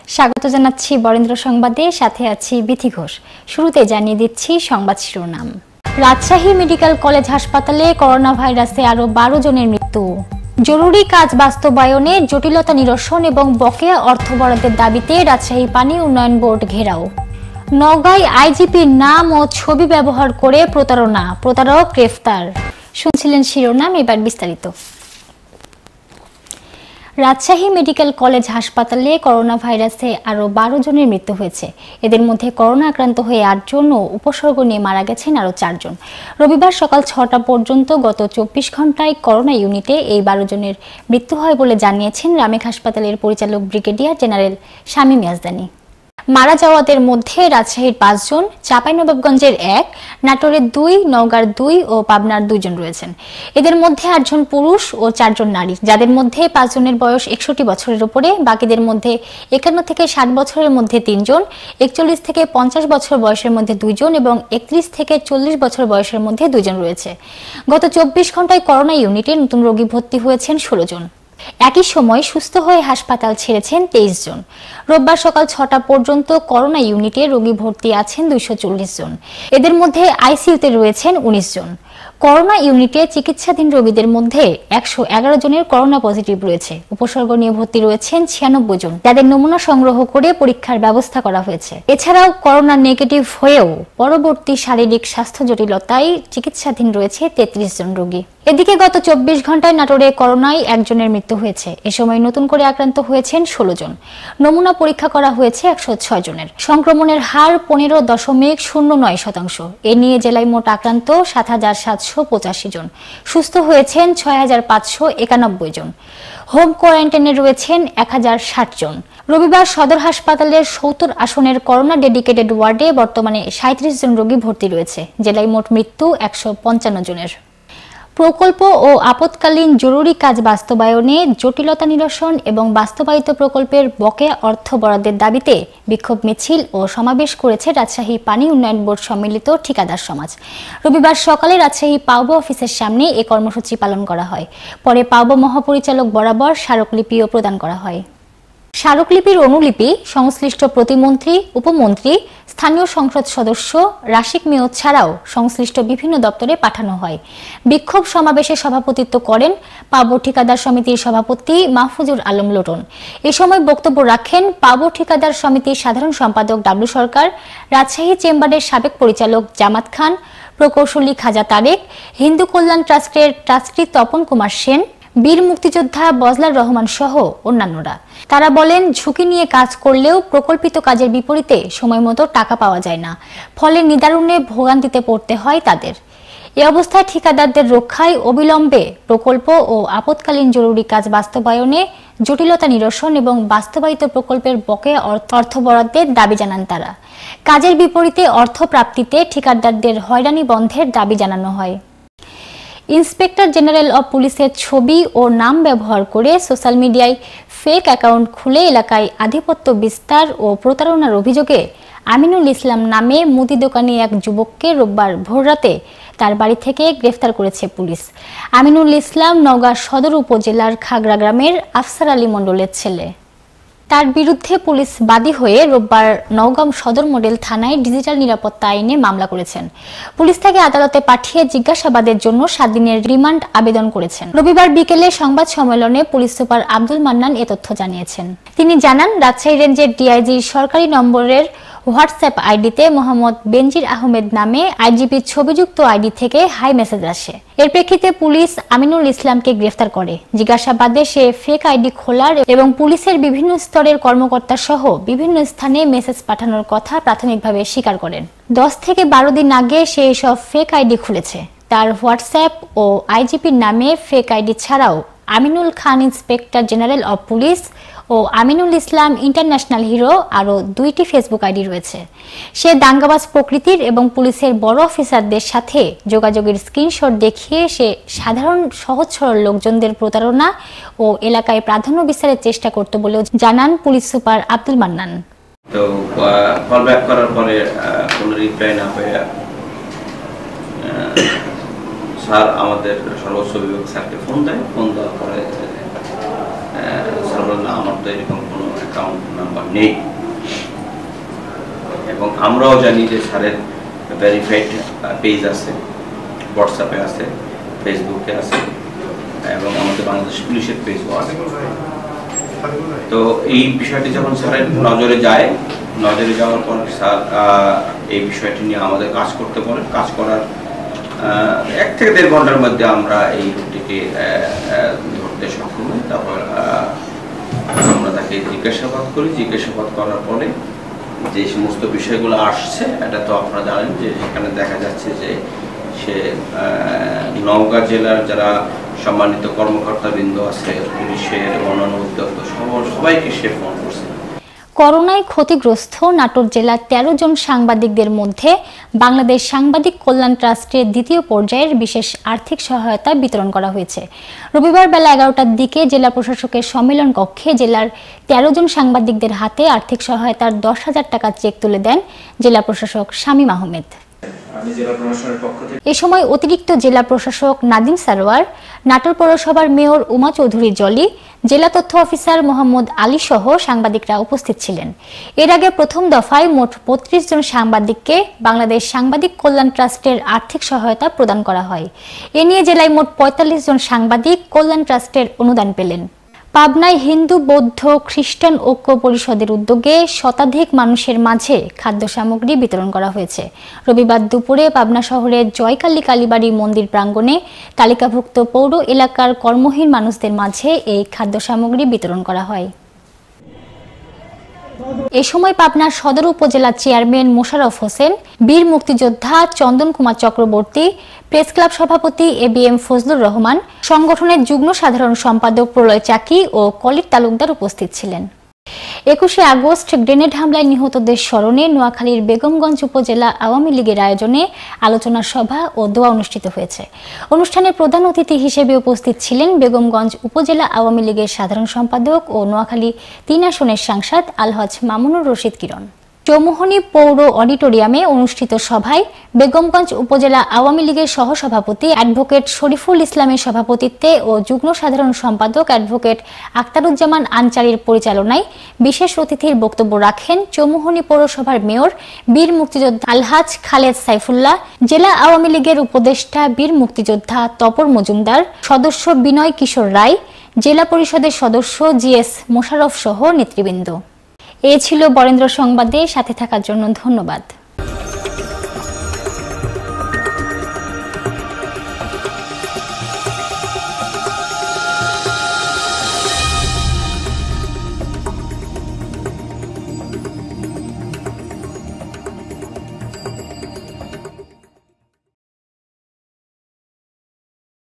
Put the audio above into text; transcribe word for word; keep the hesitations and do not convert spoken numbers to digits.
স্বাগত জানাচ্ছি বরেন্দ্র সংবাদে, সাথে আছি বিথি ঘোষ। শুরুতে জানিয়ে দিচ্ছি সংবাদ শিরোনাম। রাজশাহী মেডিকেল কলেজ হাসপাতালে করোনা ভাইরাসে আরো বারো জনের মৃত্যু। জরুরি কাজ বাস্তবায়নে জটিলতা নিরসন এবং বকেয়া অর্থ বরাদ্দের দাবিতে রাজশাহী পানি উন্নয়ন বোর্ড ঘেরাও। নওগাঁয় আইজিপির নাম ও ছবি ব্যবহার করে প্রতারণা, প্রতারক গ্রেফতার। শুনছিলেন শিরোনাম, এবার বিস্তারিত। রাজশাহী মেডিকেল কলেজ হাসপাতালে করোনা ভাইরাসে আরও বারো জনের মৃত্যু হয়েছে। এদের মধ্যে করোনা আক্রান্ত হয়ে আটজন ও উপসর্গ নিয়ে মারা গেছেন আরও চারজন। রবিবার সকাল ছটা পর্যন্ত গত চব্বিশ ঘন্টায় করোনা ইউনিটে এই বারো জনের মৃত্যু হয় বলে জানিয়েছেন রামেক হাসপাতালের পরিচালক ব্রিগেডিয়ার জেনারেল শামীম ইয়াজদানী। মারা যাওয়াদের মধ্যে রাজশাহীর পাঁচজন, চাঁপাইনবাবগঞ্জের এক, নাটোরের দুই, নওগাঁর দুই ও পাবনার দুইজন রয়েছেন। এদের মধ্যে আটজন পুরুষ ও চারজন নারী, যাদের মধ্যে পাঁচজনের বয়স একষট্টি বছরের উপরে, বাকিদের মধ্যে একান্ন থেকে ষাট বছরের মধ্যে তিনজন, একচল্লিশ থেকে পঞ্চাশ বছর বয়সের মধ্যে দুইজন এবং একত্রিশ থেকে চল্লিশ বছর বয়সের মধ্যে দুইজন রয়েছে। গত চব্বিশ ঘন্টায় করোনা ইউনিটে নতুন রোগী ভর্তি হয়েছেন ষোলো জন। একই সময় সুস্থ হয়ে হাসপাতাল ছেড়েছেন তেইশ জন। রোববার সকাল ছটা পর্যন্ত করোনা ইউনিটে রোগী ভর্তি আছেন দুইশো চল্লিশ জন। এদের মধ্যে আইসিইউতে রয়েছেন উনিশ জন। করোনা ইউনিটে চিকিৎসাধীন রোগীদের মধ্যে একশো এগারো জনের করোনা পজিটিভ রয়েছে। উপসর্গ নিয়ে ভর্তি রয়েছেন ছিয়ানব্বই জন, যাদের নমুনা সংগ্রহ করে পরীক্ষার ব্যবস্থা করা হয়েছে। এছাড়াও করোনা নেগেটিভ হয়েও পরবর্তী শারীরিক স্বাস্থ্য জটিলতায় চিকিৎসাধীন রয়েছে তেত্রিশ জন রোগী। এদিকে গত চব্বিশ ঘন্টায় নাটোরে করোনায় একজনের মৃত্যু হয়েছে। এ সময় নতুন করে আক্রান্ত হয়েছেন ষোলো জন। নমুনা পরীক্ষা করা হয়েছে একশো ছয় জনের। সংক্রমণের হার পনেরো দশমিক শূন্য নয় শতাংশ। এ নিয়ে জেলায় মোট আক্রান্ত সাত হাজার সাতশো পঁচাশি জন, সুস্থ হয়েছেন ছয় হাজার পাঁচশো একানব্বই জন। হোম কোয়ারেন্টাইনে রয়েছেন এক হাজার ষাট জন। রবিবার সদর হাসপাতালের সত্তর আসনের করোনা ডেডিকেটেড ওয়ার্ডে বর্তমানে সাঁত্রিশ জন রোগী ভর্তি রয়েছে। জেলায় মোট মৃত্যু একশো পঞ্চান্ন জনের। প্রকল্প ও আপৎকালীন জরুরি কাজ বাস্তবায়নে জটিলতা নিরসন এবং বাস্তবায়িত প্রকল্পের বকেয়া অর্থ বরাদ্দের দাবিতে বিক্ষোভ মিছিল ও সমাবেশ করেছে রাজশাহী পানি উন্নয়ন বোর্ড সম্মিলিত ঠিকাদার সমাজ। রবিবার সকালে রাজশাহী পাওবো অফিসের সামনে এ কর্মসূচি পালন করা হয়। পরে পাওবো মহাপরিচালক বরাবর স্মারকলিপিও প্রদান করা হয়। স্মারকলিপির অনুলিপি সংশ্লিষ্ট প্রতিমন্ত্রী, উপমন্ত্রী, স্থানীয় সংসদ সদস্য, রাশিক মেয়র ছাড়াও সংশ্লিষ্ট বিভিন্ন দপ্তরে পাঠানো হয়। বিক্ষোভ সমাবেশে সভাপতিত্ব করেন পাওবো ঠিকাদার সমিতির সভাপতি মাহফুজুর আলম লোটন। এ সময় বক্তব্য রাখেন পাওবো ঠিকাদার সমিতির সাধারণ সম্পাদক ডাবলু সরকার, রাজশাহী চেম্বারের সাবেক পরিচালক জামাত খান, প্রকৌশলী খাজা তারেক, হিন্দু কল্যাণ ট্রাস্টের ট্রাস্টি তপন কুমার সেন, বীর মুক্তিযোদ্ধা বজলার রহমান সহ অন্যান্যরা। তারা বলেন, ঝুঁকি নিয়ে কাজ করলেও প্রকল্পিত কাজের বিপরীতে সময়মতো টাকা পাওয়া যায় না, ফলে নিদারুণে ভোগান্তিতে পড়তে হয় তাদের। এ অবস্থায় ঠিকাদারদের রক্ষায় অবিলম্বে প্রকল্প ও আপৎকালীন জরুরি কাজ বাস্তবায়নে জটিলতা নিরসন এবং বাস্তবায়িত প্রকল্পের বকেয়া অর্থ বরাদ্দের দাবি জানান তারা। কাজের বিপরীতে অর্থ প্রাপ্তিতে ঠিকাদারদের হয়রানি বন্ধের দাবি জানানো হয়। ইন্সপেক্টর জেনারেল অব পুলিশের ছবি ও নাম ব্যবহার করে সোশ্যাল মিডিয়ায় ফেক অ্যাকাউন্ট খুলে এলাকায় আধিপত্য বিস্তার ও প্রতারণার অভিযোগে আমিনুল ইসলাম নামে মুদি দোকানি এক যুবককে রোববার ভোররাতে তার বাড়ি থেকে গ্রেফতার করেছে পুলিশ। আমিনুল ইসলাম নওগাঁ সদর উপজেলার খাগড়া গ্রামের আফসার আলী মণ্ডলের ছেলে। তার বিরুদ্ধে পুলিশ বাদী হয়ে রোববার নওগাঁ সদর মডেল থানায় ডিজিটাল নিরাপত্তা আইনে মামলা করেছেন। পুলিশ তাকে আদালতে পাঠিয়ে জিজ্ঞাসাবাদের জন্য সাত দিনের রিমান্ড আবেদন করেছেন। রবিবার বিকেলে সংবাদ সম্মেলনে পুলিশ সুপার আব্দুল মান্নান এ তথ্য জানিয়েছেন। তিনি জানান, রাজশাহী রেঞ্জের ডিআইজির সরকারি নম্বরের হোয়াটসঅ্যাপ আইডিতে মোহাম্মদ বেনজির আহমেদ নামে আইজিপির ছবিযুক্ত আইডি থেকে হাই মেসেজ আসে। এর প্রেক্ষিতে পুলিশ আমিনুল ইসলামকে গ্রেফতার করে। জিজ্ঞাসাবাদে সে ফেক আইডি খোলার এবং পুলিশের বিভিন্ন স্তরের কর্মকর্তা সহ বিভিন্ন স্থানে মেসেজ পাঠানোর কথা প্রাথমিকভাবে স্বীকার করেন। দশ থেকে বারো দিন আগে সে এসব ফেক আইডি খুলেছে। তার হোয়াটসঅ্যাপ ও আইজিপির নামে ফেক আইডি ছাড়াও Aminul Khan inspector general of police ও আমিনুল ইসলাম ইন্টারন্যাশনাল হিরো আরও দুইটি ফেসবুক আইডি রয়েছে। সে দাঙ্গাবাজ প্রকৃতির এবং পুলিশের বড় অফিসারদের সাথে যোগাযোগের স্ক্রিনশট দেখিয়ে সে সাধারণ সহজ সরল লোকজনদের প্রতারণা ও এলাকায় প্রাধান্য বিস্তারের চেষ্টা করত বলেও জানান পুলিশ সুপার আব্দুল মান্নান। তো কল ব্যাক করার পরে কোনো রিপ্লাই না পেয়ে স্যার আমাদের সর্বোচ্চ বিভাগ স্যারকে ফোন দেয়। ফোন দেওয়ার পরে স্যার বললেন, আমার তো এরকম কোনো অ্যাকাউন্ট নাম্বার নেই, এবং আমরাও জানি যে স্যারের ভেরিফাইড পেজ আছে, হোয়াটসঅ্যাপে আছে, ফেসবুকে আছে, এবং আমাদের বাংলাদেশ পুলিশের পেজও আছে। তো এই বিষয়টি যখন স্যারের নজরে যায়, নজরে যাওয়ার পর স্যার এই বিষয়টি নিয়ে আমাদের কাজ করতে বলেন। কাজ করার এক থেকে দেড় ঘন্টার মধ্যে আমরা এই রুটিকে ধরতে সক্ষম হই। তারপর আমরা তাকে জিজ্ঞাসাবাদ করি। জিজ্ঞাসাবাদ করার পরে যে সমস্ত বিষয়গুলো আসছে, এটা তো আপনারা জানেন যে সেখানে দেখা যাচ্ছে যে সে নওগাঁ জেলার যারা সম্মানিত কর্মকর্তাবৃন্দ আছে, পুলিশের অন্যান্য উদ্যোক্তা সবাইকে সে ফোন করছে। করোনায় ক্ষতিগ্রস্ত নাটোর জেলার তেরো জন সাংবাদিকদের মধ্যে বাংলাদেশ সাংবাদিক কল্যাণ ট্রাস্টের দ্বিতীয় পর্যায়ের বিশেষ আর্থিক সহায়তা বিতরণ করা হয়েছে। রবিবার বেলা এগারোটার দিকে জেলা প্রশাসকের সম্মেলন কক্ষে জেলার তেরো জন সাংবাদিকদের হাতে আর্থিক সহায়তার দশ হাজার টাকা চেক তুলে দেন জেলা প্রশাসক শামীম আহমেদ। এ সময় অতিরিক্ত জেলা প্রশাসক নাদিম সারোয়ার, নাটোর পৌরসভার মেয়র উমা চৌধুরী জলি, জেলা তথ্য অফিসার মোহাম্মদ আলী সহ সাংবাদিকরা উপস্থিত ছিলেন। এর আগে প্রথম দফায় মোট বত্রিশ জন সাংবাদিককে বাংলাদেশ সাংবাদিক কল্যাণ ট্রাস্টের আর্থিক সহায়তা প্রদান করা হয়। এ নিয়ে জেলায় মোট পঁয়তাল্লিশ জন সাংবাদিক কল্যাণ ট্রাস্টের অনুদান পেলেন। পাবনায় হিন্দু, বৌদ্ধ, খ্রিস্টান ঐক্য পরিষদের উদ্যোগে শতাধিক মানুষের মাঝে খাদ্য সামগ্রী বিতরণ করা হয়েছে। রবিবার দুপুরে পাবনা শহরের জয়কালী কালীবাড়ি মন্দির প্রাঙ্গণে তালিকাভুক্ত পৌর এলাকার কর্মহীন মানুষদের মাঝে এই খাদ্য সামগ্রী বিতরণ করা হয়। এ সময় পাবনার সদর উপজেলা চেয়ারম্যান মোশাররফ হোসেন, বীর মুক্তিযোদ্ধা চন্দন কুমার চক্রবর্তী, প্রেস ক্লাব সভাপতি A B M Fazlur Rahman, সংগঠনের যুগ্ম সাধারণ সম্পাদক প্রলয় চাকি ও কলির তালুকদার উপস্থিত ছিলেন। একুশে আগস্ট গ্রেনেড হামলায় নিহতদের স্মরণে নোয়াখালীর বেগমগঞ্জ উপজেলা আওয়ামী লীগের আয়োজনে আলোচনা সভা ও দোয়া অনুষ্ঠিত হয়েছে। অনুষ্ঠানে প্রধান অতিথি হিসেবে উপস্থিত ছিলেন বেগমগঞ্জ উপজেলা আওয়ামী লীগের সাধারণ সম্পাদক ও নোয়াখালী তিন আসনের সাংসদ আলহাজ মামুনুর রশিদ কিরণ। চৌমুহনী পৌর অডিটোরিয়ামে অনুষ্ঠিত সভায় বেগমগঞ্জ উপজেলা আওয়ামী লীগের সহসভাপতি অ্যাডভোকেট শরীফুল ইসলামের সভাপতিত্বে ও যুগ্ম সাধারণ সম্পাদক অ্যাডভোকেট আক্তারুজ্জামান আনচারির পরিচালনায় বিশেষ অতিথির বক্তব্য রাখেন চৌমুহনী পৌরসভার মেয়র বীর মুক্তিযোদ্ধা আলহাজ খালেদ সাইফুল্লাহ, জেলা আওয়ামী লীগের উপদেষ্টা বীর মুক্তিযোদ্ধা তপর মজুমদার, সদস্য বিনয় কিশোর রায়, জেলা পরিষদের সদস্য জি এস মোশাররফ সহ নেতৃবৃন্দ। এ ছিল বরেন্দ্র সংবাদে, সাথে থাকার জন্য ধন্যবাদ।